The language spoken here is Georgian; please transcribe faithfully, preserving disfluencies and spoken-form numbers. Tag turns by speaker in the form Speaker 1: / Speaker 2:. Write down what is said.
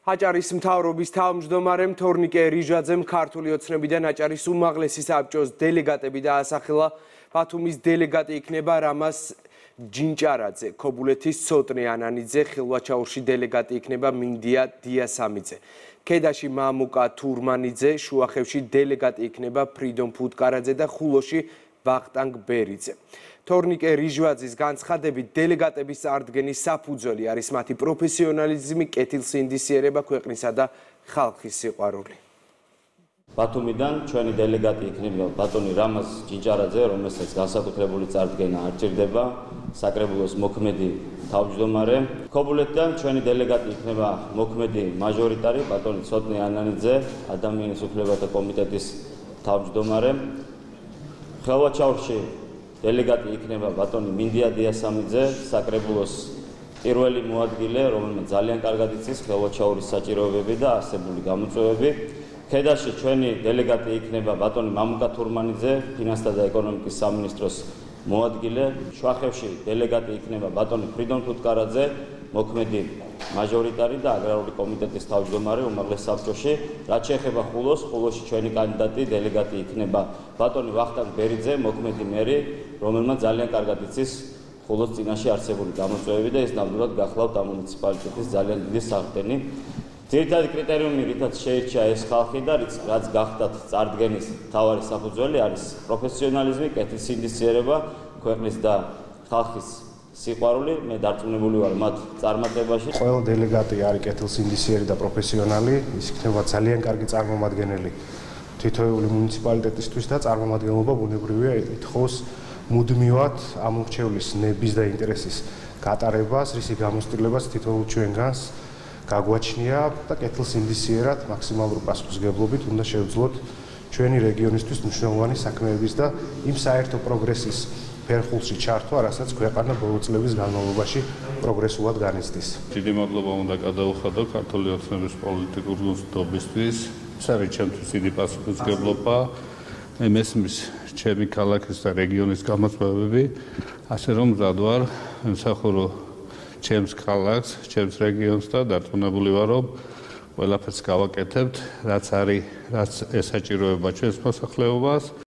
Speaker 1: აჭარის მთავრობის თავმჯდომარემ თორნიკე რიჟაძემ ქართული ოცნებიდან აჭარის უმაღლესი საბჭოს დელეგატები დაასახელა. ბათუმის დელეგატი იქნება რამაზ ჯინჭარაძე, ქობულეთის ცოტნე ანანიძე, ხილვაჩაურში დელეგატი იქნება მინდია დიასამიძე. ქედაში მამუკა თურმანიძე, შუახევში დელეგატი იქნება ფრიდონ ფუტკარაძე და ხულოში ვახტანგ ბერიძე. თორნიკე რიჟვაძის განცხადებით დელეგატების წარდგენის საფუძველი არის მათი პროფესიონალიზმი, კეთილსინდისიერება, ქვეყნისა და ხალხის სიყვარული.
Speaker 2: ბათუმიდან ჩვენი დელეგატი იქნება ბატონი რამაზ ჯინჭარაძე, რომელსაც განსაკუთრებული წარდგენა არ ჭირდება, საკრებულოს მოქმედი თავმჯდომარე. ქობულეთიდან ჩვენი დელეგატი იქნება მოქმედი მაჟორიტარი ბატონი ცოტნე ანანიძე, ადამიანის უფლებათა კომიტეტის თავმჯდომარე. ხილვაჩაურში დელეგატი იქნება ბატონი მინდია დიასამიძე, საკრებულოს პირველი მოადგილე, რომელმაც ძალიან კარგად იცის ხილვაჩაურის საჭიროებები და არსებული გამოწვევები. ქედაში ჩვენი დელეგატი იქნება ბატონი მამუკა თურმანიძე, ფინანსთა და ეკონომიკის სამინისტროს მოადგილე. შუახევში დელეგატი იქნება ბატონი ფრიდონ ფუტკარაძე, მოქმედი მაჟორიტარი და აგრარული კომიტეტის თავმჯდომარე უმაღლეს საბჭოში. რაც შეეხება ხულოს, ხულოში ჩვენი კანდიდატი დელეგატი იქნება ბატონი ვახტანგ ბერიძე, მოქმედი მერი, რომელმაც ძალიან კარგად იცის ხულოს წინაშე არსებული გამოწვევები და ეს ნამდვილად გახლავთ ამ მუნიციპალიტეტის ძალიან დიდი საღდენი. ძირითადი კრიტერიუმი, რითაც შეირჩა ეს ხალხი და რაც გახდათ წარდგენის მთავარი საფუძველი არის პროფესიონალიზმი, კეთილსინდისიერება, ქვეყნის და ხალხის სიყვარული. მე დარწმუნებული ვარ მათ წარმატებაში.
Speaker 3: ყველა დელეგატი არის კეთილსინდისიერი და პროფესიონალი, ის იქნება ძალიან კარგი წარმომადგენელი თითოეული მუნიციპალიტეტისთვის და წარმომადგენლობა ბუნებრივია ითხოვს მუდმივად ამორჩევლის ნების და ინტერესის გატარებას, რისი გამოცდილებას თითოეულ ჩვენგანს გაგვაჩნია და კეთილსინდისიერად მაქსიმალური პასუხისმგებლობით უნდა შევძლოთ ჩვენი რეგიონისთვის მნიშვნელოვანი საქმეების და იმ საერთო პროგრესის ფერხულში ჩართვა, რასაც ქვეყანა ბოლო წლების განმავლობაში პროგრესულად განიცდის.
Speaker 4: დიდი მადლობა უნდა გადაუხადო ქართული ოცნების პოლიტიკურ გუნდობისთვის. ეს არის ჩემთვის დიდი პასუხისმგებლობა. მე მესმის ჩემი ქალაქის და რეგიონის გამოწვევები, ასე რომ მზად ვარ ემსახურო ჩემს ქალაქს, ჩემს რეგიონს და დარწმუნებული ვარ, რომ ყველაფერს გავაკეთებთ, რაც არის, რაც ესაჭიროება ჩვენს მოსახლეობას.